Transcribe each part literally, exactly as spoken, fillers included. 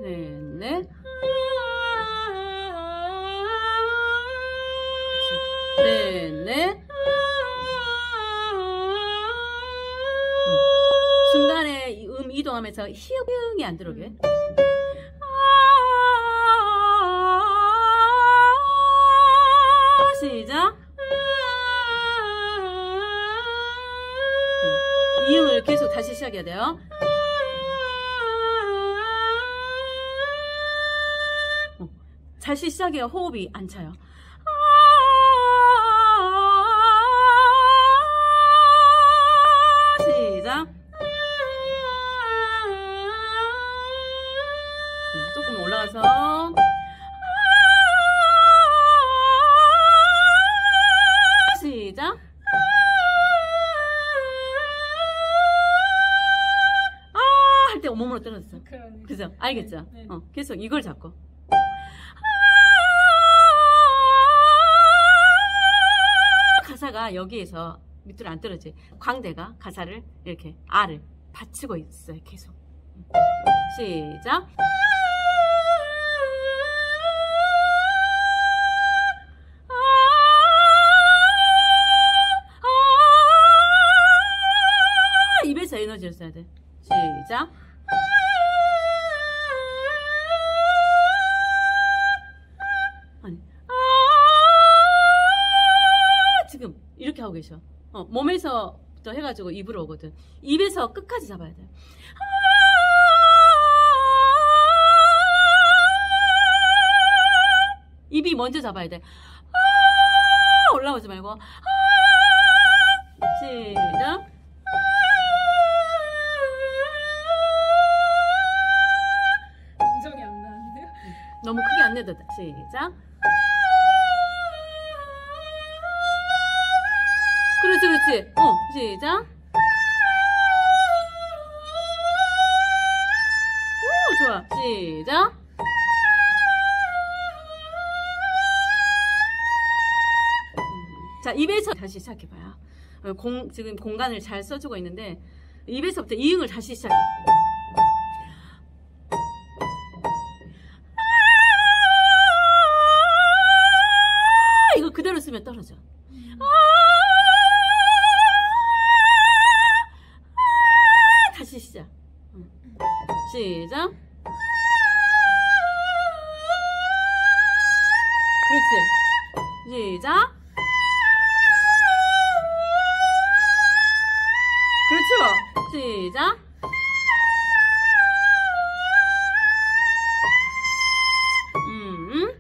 넷, 넷. 넷, 넷. 중간에 음 이동하면서 히읗이 안 들어오게. 시작. 이음을 계속 다시 시작해야 돼요. 어, 다시 시작해야 호흡이 안 차요. 시작. 조금 올라가서 시작. 아 할 때 몸으로 떨어졌어. 그죠? 알겠죠? 네. 어, 계속 이걸 잡고 가사가 여기에서 밑으로 안 떨어지. 광대가 가사를 이렇게 아를 받치고 있어요. 계속. 시작. 입에서 에너지를 써야 돼. 시작. 아니. 지금 이렇게 하고 계셔. 어, 몸에서부터 해가지고 입으로 오거든. 입에서 끝까지 잡아야 돼. 입이 먼저 잡아야 돼. 올라오지 말고. 시작. 감정이 안 나는데요? 너무 크게 안 내도 돼. 시작. 그렇지, 그렇지. 어, 시작. 오, 좋아. 시작. 자, 입에서 다시 시작해봐요. 공, 지금 공간을 잘 써주고 있는데, 입에서부터 이응을 다시 시작해. 이거 그대로 쓰면 떨어져. 다시 시작. 시작. 그렇지. 시작. 그렇죠. 시작. 음.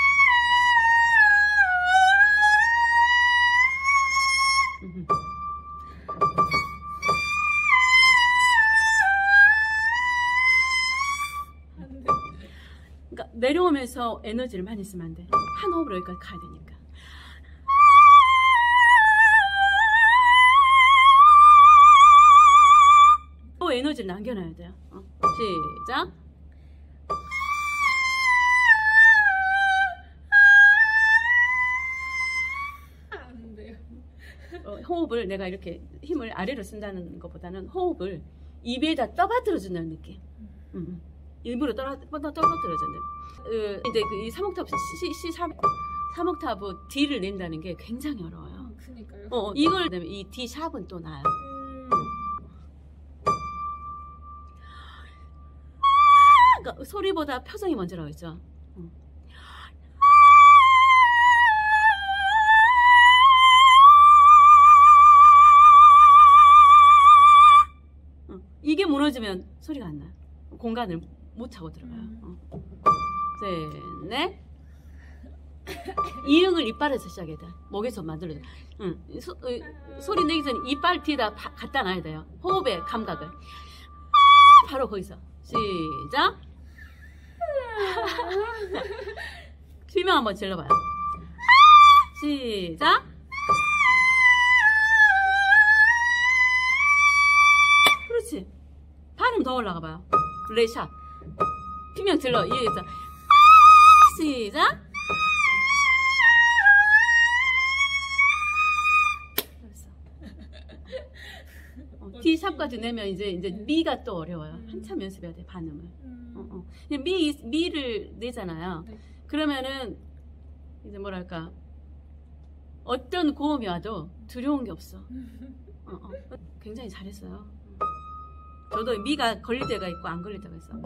음. 그러니까 내려오면서 에너지를 많이 쓰면 안 돼. 한 호흡으로 여기까지 가야 되니까. 또 에너지를 남겨놔야 돼요. 어. 시작. 안 돼요. 어, 호흡을 내가 이렇게 힘을 아래로 쓴다는 것보다는 호흡을 입에다 떠받들어 준다는 느낌. 음. 일부러 떨어, 떨어뜨려준다. 어, 이제 그 이 삼 옥타브 C, C 삼, 삼 옥타브 D를 낸다는 게 굉장히 어려워요. 그니까요. 어, 이걸 내면 이 D 샵은 또 나아요. 음. 그러니까 소리보다 표정이 먼저라고 했죠. 어. 어. 이게 무너지면 소리가 안 나요. 공간을 못 차고 들어가요. 어. 셋, 넷. 이응을 이빨에서 시작해야 돼. 목에서 만들어줘. 응. 소, 어, 소리 내기 전에 이빨 뒤에다 바, 갖다 놔야 돼요. 호흡의 감각을. 바로 거기서. 시작. 비명 한번 질러봐요. 시작. 그렇지. 발음 더 올라가봐요. 레샵. 비명 질러. 이해했어. 시작. 어, D 샵까지 내면 이제 이제 네. 미가 또 어려워요. 음. 한참 연습해야 돼 반음을. 음. 어, 어. 그냥 미 미를 내잖아요. 네. 그러면은 이제 뭐랄까 어떤 고음이 와도 두려운 게 없어. 어, 어. 굉장히 잘했어요. 저도 미가 걸릴 때가 있고 안 걸릴 때가 있어.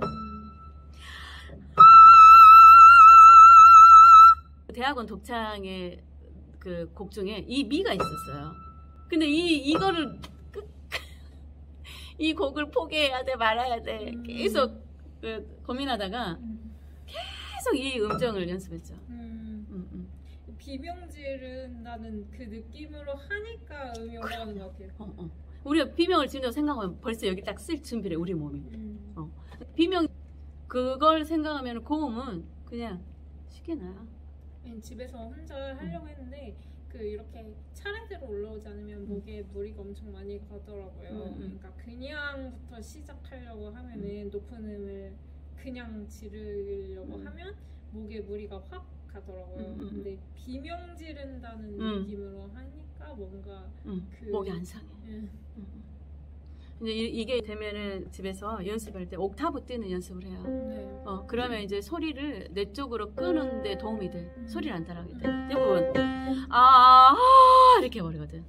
대학원 독창의 그 곡 중에 이 미가 있었어요. 근데 이 이거를 끝, 이 곡을 포기해야 돼 말아야 돼 음. 계속 그 고민하다가 음. 계속 이 음정을 연습했죠. 음. 음, 음. 비명질은 나는 그 느낌으로 하니까 음이 올라가는 것 같아요. 어, 어. 우리가 비명을 지른다고 생각하면 벌써 여기 딱 쓸 준비래 우리 몸이. 음. 어. 비명 그걸 생각하면 고음은 그냥 쉽게 나요. 아니, 집에서 혼자 하려고 했는데 그 이렇게 차례대로 올라오지 않으면 목에 무리가 엄청 많이 가더라고요. 음, 음. 그러니까 그냥부터 시작하려고 하면은 높은 음을 그냥 지르려고 음. 하면 목에 무리가 확 가더라고요. 음, 음. 근데 비명 지른다는 음. 느낌으로 하니까 뭔가 음, 그 목이 안 상해. 예. 음, 음. 근데 이, 이게 되면은 집에서 연습할 때 옥타브 뛰는 연습을 해요. 네. 어, 그러면 이제 소리를 내 쪽으로 끄는데 도움이 돼. 음. 소리를 안 따라하게 돼. 대부분 아, 아 이렇게 해버리거든.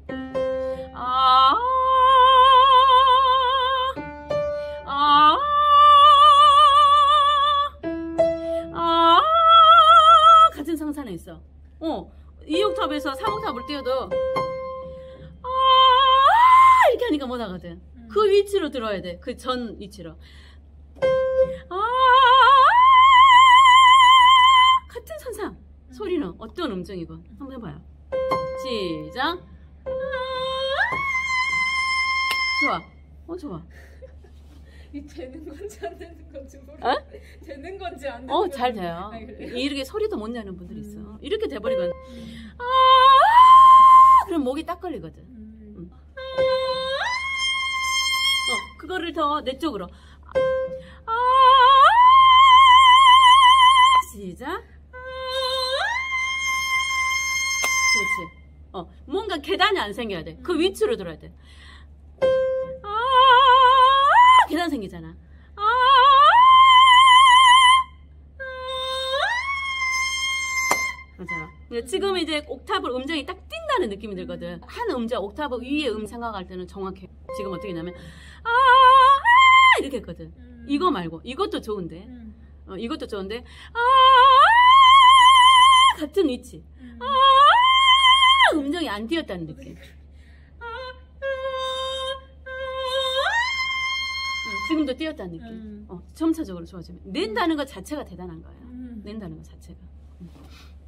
아, 아, 아, 같은 상산에 있어. 어, 이 옥탑에서 삼 옥탑을 뛰어도 아 이렇게 하니까 못 하거든. 음. 그 위치로 들어야 돼. 그 전 위치로. 아 같은 선상. 소리는 어떤 음정이건 한번 해봐요. 시작. 좋아. 어 좋아. 이 되는 건지 안 되는 건지 어? 모르겠는데 되는 건지 안 되는 어 건지 잘 돼요. 아, 그래요? 이렇게 소리도 못 내는 분들이 있어. 음. 이렇게 돼버리면 음. 아 그럼 목이 딱 걸리거든. 음. 어 그거를 더 내 쪽으로. 아 시작. 그렇지. 어, 뭔가 계단이 안 생겨야 돼. 그 음. 위치로 들어야 돼. 아, 계단 생기잖아. 아, 맞아. 근데 지금 이제 옥탑을 음정이 딱 뛴다는 느낌이 들거든. 한 음정, 옥타브 위에 음 생각할 때는 정확해. 지금 어떻게 했냐면, 아, 이렇게 했거든. 음. 이거 말고, 이것도 좋은데. 음. 어, 이것도 좋은데, 아, 같은 위치. 음. 아, 음정이 안 띄었다는 느낌. 응, 지금도 띄었다는 느낌. 음. 어, 점차적으로 좋아지면 낸다는 것 자체가 대단한 거예요. 음. 낸다는 것 자체가. 응.